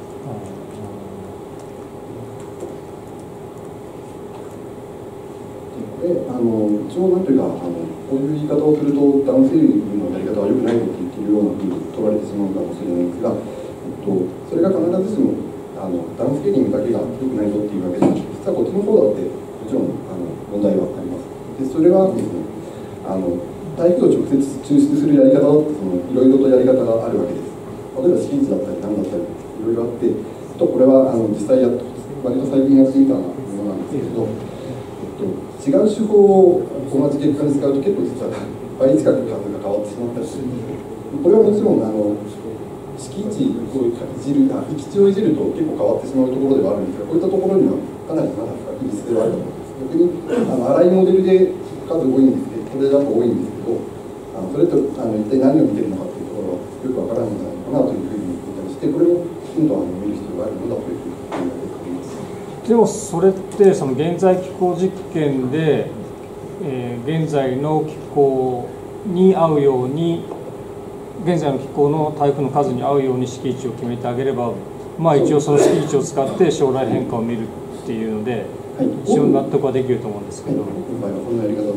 うん、であの一応なんというかあのこういう言い方をするとダウンスケーリングのやり方は良くないと言っているようなふうに取られてしまうかもしれないんですが、えっと、それが必ずしもあのダウンスケーリングだけが良くないぞっていうわけではなく、実はこっちの方だってもちろんあの問題はあります。でそれはですね、あの台風を直接抽出するやり方だってそのいろいろとやり方があるわけです。例えば敷地だったり何だったりいろいろあって、とこれはあの実際やっ割と最近やってみたものなんですけれど、えっと、違う手法を同じ結果に使うと結構実は倍近く数が変わってしまったりする。これはもちろんあの敷地をいじる、あ、域地をいじると結構変わってしまうところではあるんですが、こういったところにはかなりまだいびつではあると思います。逆にあの粗いモデルで数多いんですけど、これだと多いんですけど、あのそれとあの一体何を見てるのかというところはよくわからないんじゃないかなというふうに言ったりして、これもきちんとあの見る必要があるのだというふうに考えております。 でもそれってその現在気候実験で、えー、現在の気候に合うように現在の気候の台風の数に合うように敷地を決めてあげれば、まあ一応その敷地を使って将来変化を見るっていうので、はい、一応納得はできると思うんですけど、はい、 今回はこんなやり方を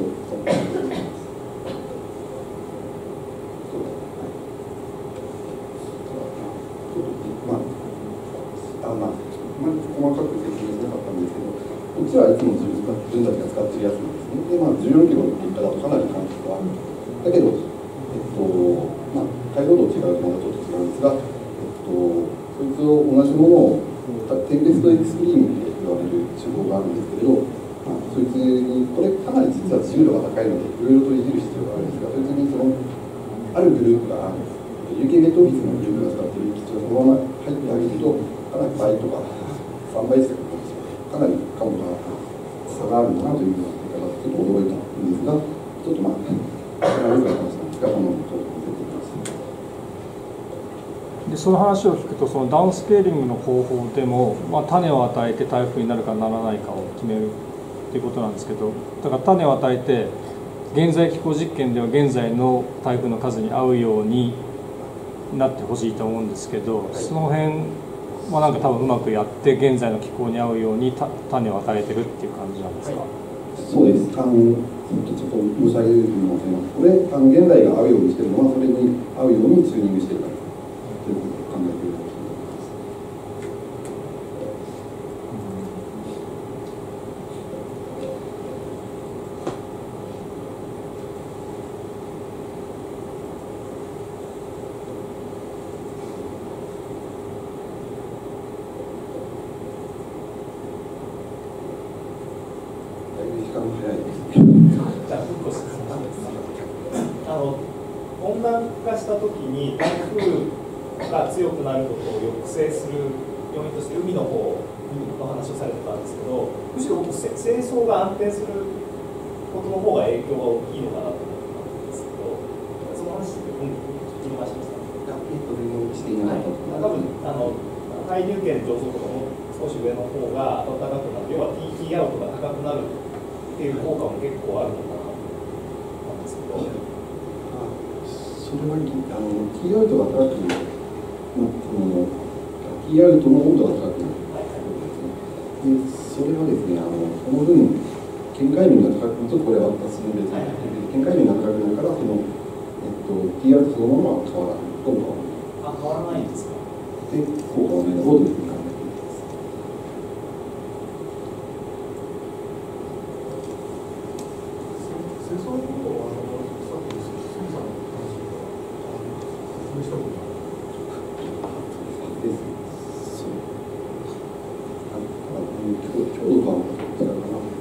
まああまあ細かく説明しなかったんですけど、こっちはいつも自分たちが使っているやつなんですね。でまあじゅうよんキロの結果だとかなり感触がある。だけど、えっとまあ解像度違うとまたちょっと違うんですが、えっとそいつを同じものをテンペストエクストリームって言われる手法があるんですけれど、まあ、そいつにこれかなり実は自由度が高いのでいろいろといじる必要があるんですが、そいつにそのあるグループが有形ネットオフィスのグループが使っている基地をそのまま入ってあげるとかなり倍とかさんばい近くかなりかもが差があるんだなというような言い方でちょっと驚いたんですが、ちょっとまあそれはよくわかりましたんですが、このちょっと見せていきます。 でその話を聞くと、そのダウンスケーリングの方法でも、まあ、種を与えて台風になるかならないかを決めるっていうことなんですけど、だから種を与えて現在気候実験では現在の台風の数に合うようになってほしいと思うんですけど、その辺はなんか多分うまくやって現在の気候に合うように種を与えてるっていう感じなんですか？はい、 そうです。あのちょっと申し上げるので、これあの現在が合うようにしてるのはそれに合うようにチューニングしてるからということを考えているかもしれないです。だいぶ時間が早いです。 じゃあ、ふっと質問なんですが、あの温暖化したときに台風が強くなることを抑制する要因として海の方の話をされてたんですけど、むしろ僕清掃が安定することの方が影響が大きいのかなと思ったんですけど、その話って今聞きました。 えっと、していなかった。 多分あの対流圏上昇とかも少し上の方が暖かくなる、要は ティーティー アウトが高くなるっていう効果も結構あるのかなと思ったんですけど。 それはあの T アウトが高くなる、その T アウトの温度が高くなる、でそれはですね、あのその分、見解面が高くなると、これは私の別に、見解面が高くなるから、その、えっと、T アウトそのものは変わらない、どうも変わらない。 あ、変わらないんですか。 で、効果はないだろうというふうに考えています。 戦争のことは、あのさっき杉さんの話で説明したことがある。 です。そう。あの、強度が違うかな。はい。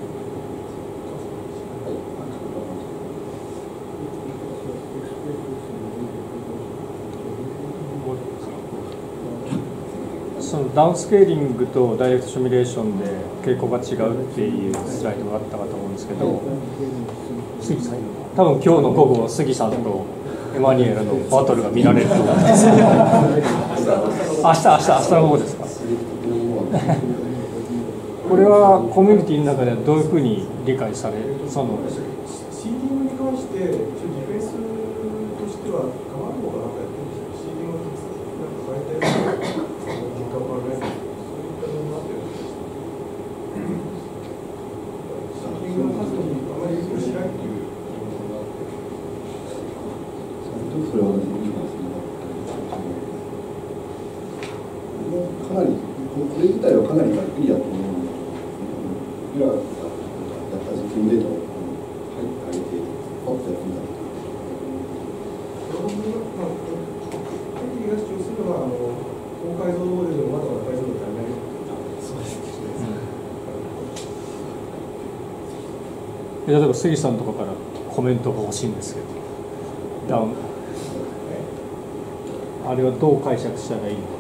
そのダウンスケーリングとダイレクトシミュレーションで傾向が違うっていうスライドがあったかと思うんですけど、杉さん、多分今日の午後杉さんとエマニュエルのバトルが見られると思うんですけど、明日明日明日の午後ですか？ ここれはコミュニティの中ではどういうふうに理解されそのシーディングに関して、一応ディフェンスとしては、変わるのかなんかやってるんですよ。シーディングをなんか変えたりとか、結果を変えないとか、そういったのになってるんですよ。シーディングの数にあまり影響しないっていうのがあって。 それは私もしますね。かなり、これ自体はかなりざっくりだと思うんですけど、いや、やった実験データを入ってあげて、パッとやってみたっていう。 会議が主張するのは、あの高解像度でもまだまだ解像度足りない。そうですね。 例えば杉さんとかからコメントが欲しいんですけど、ダウンあれはどう解釈したらいいのか。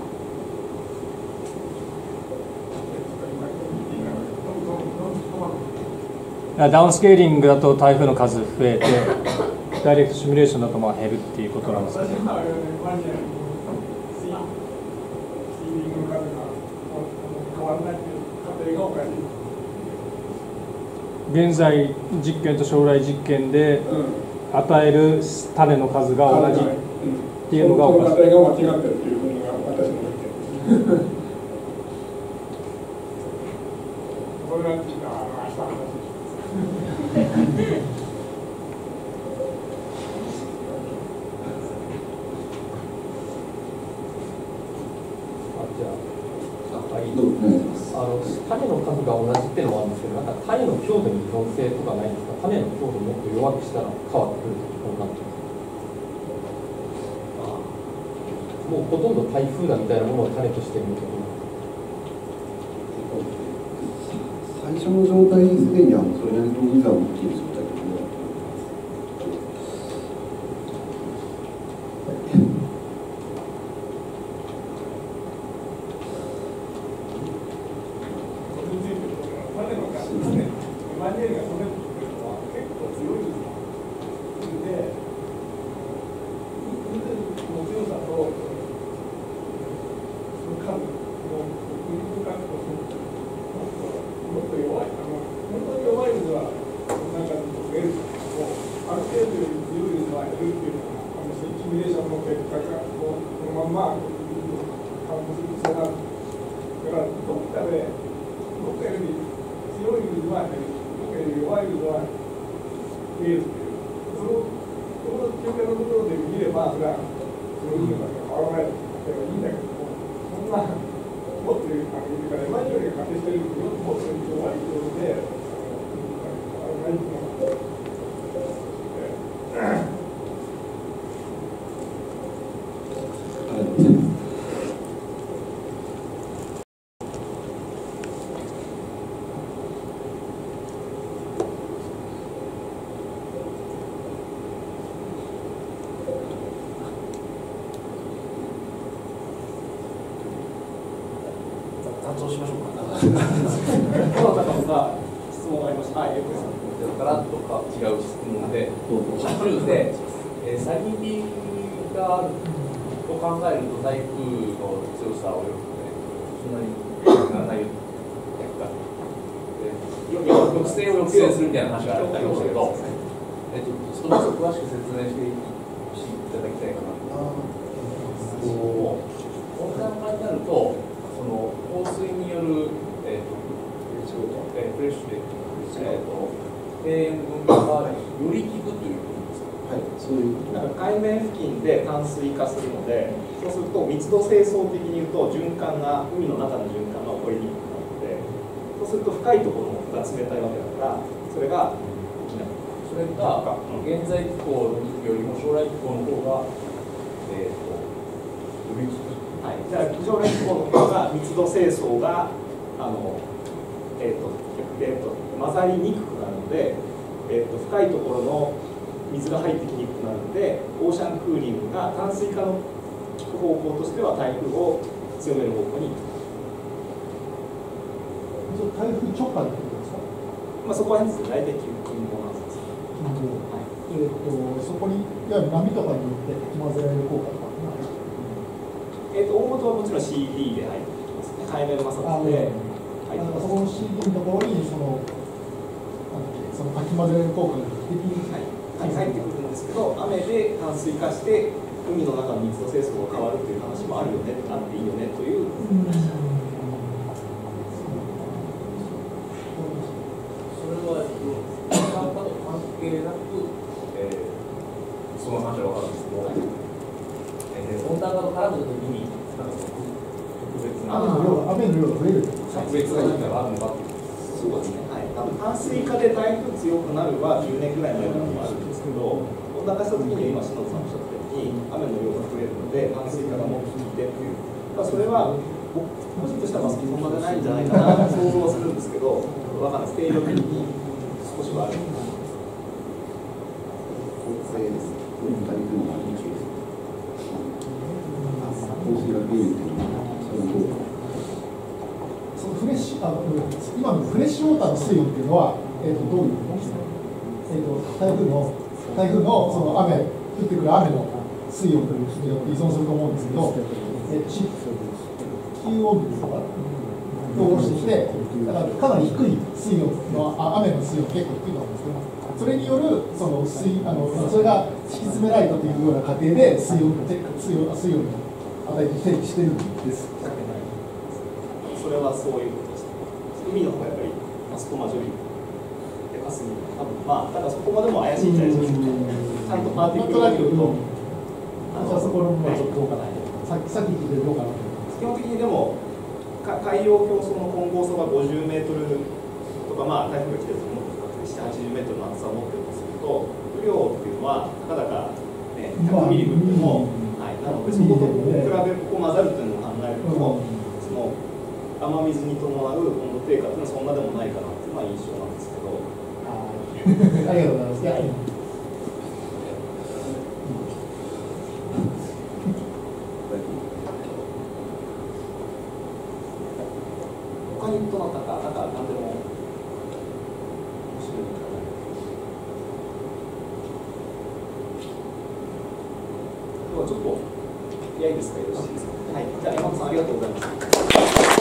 ダウンスケーリングだと台風の数増えて、ダイレクトシミュレーションだとまあ減るっていうことなんですけど、現在実験と将来実験で与える種の数が同じっていうのがおかしい。 その値が間違ってるっていうのが私の意見です。これは明日話します。 あの種の数が同じっていうのはあるんですけど、なんか種の強度に依存性とかないんですか。種の強度をもっと弱くしたら変わってくるってことになってます。もうほとんど台風だみたいなものを種として見ると最初の状態すでにあのそれなりの人数を持っている状態というのは担当しましょうか。どなたかが質問がありました。はい、 ガラッとか違う質問で、途中で、えー、サリビがあると考えると台風の強さをよくね、そんなにならないよ抑制を抑制するみたいな話がありましたけど、えっと、ちょっともう少し詳しく説明していただきたいかなと。この段階になると、その降水による、えーとえー、フレッシュで、えーと、庭園分化がより効くということですか。はい、そういう。 なんか海面付近で淡水化するので、そうすると密度清掃的に言うと循環が海の中の循環が起こりにくくなって、そうすると深いところが冷たいわけだから、それが起きなくなる。 それが現在気候よりも将来気候の方が、えーと、より効く。 はい、じゃあ将来気候の方が密度清掃があの、えーとえーと、混ざりにくくなるので、えーと、深いところの水が入ってきにくくなるので、オーシャンクーリングが淡水化の効く方向としては台風を強める方向に行く。 台風直下でってことですか。 まあそこはですね、大体近傍なんです。 近傍。はい。えっとそこにいわゆる波とかによって混ぜられる効果とか。えっと大元はもちろん シーディー で入ってきますね。海面摩擦で、ははい、 あのそこの シーディー のところにそのなんだっけそのかき混ぜ効果が的にはい、入ってくるんですけど、雨で淡水化して海の中の密度成層が変わるという話もあるよね、あっていいよねという。 それは温暖化と関係なく、えー、その話は分かるんですけど、えー、温暖化と絡むときになんか特別な雨の量が雨の量が増える特別な意味があるのかっていう。 そうですね、はい、多分淡水化で台風強くなるはじゅうねんぐらい前からもあるんですけど、温暖化したときには今、篠田さんおっしゃったように、雨の量が増えるので、淡水化がもっと効いてっていう、まあ、それは、個人としてはそこまでないんじゃないかなと想像はするんですけど、分かんないです、定量的に少しはある。 構成です。台風の波形です。降水が増えるっていうのは、それどうか。 そのフレッシュあの今のフレッシュウォーターの水温っていうのは、えー、とどういうの、えー、と台風の台風のその雨降ってくる雨の水温によって依存すると思うんですけど、えー、地球温度とかをしてきて、だからかなり低い水温のあ雨の水温結構低いと思うんですけど、それによるその水あのそれが敷き詰められたというような過程で水温水温水温を与えて定義してるんです。 それはそういうことです。海の方がやっぱりマスコマジョリで霞多分まあただそこまでも怪しいんじゃないですか。ちゃんとパーティクルだけ言うと、 あじゃあそこのちょっとどうかな。さっきさっき聞いてどうかな。 基本的にでも海洋表層の混合層がごじゅうメートルとか、まあ台風が来てると思うんですが、ななじゅうはちじゅうメートルの厚さを持ってるとすると、雨量っていうのはたかだかねひゃくミリ分でも、はい、なのでそこと比べここ混ざるというのを考えると、その雨水に伴う温度低下というのはそんなでもないかなというのは印象なんですけど。 ありがとうございます。いや他にどなたか、なんか何でも面白いかな。今日はちょっと早いですか、よろしいですか。はい、じゃあ山本さんありがとうございました。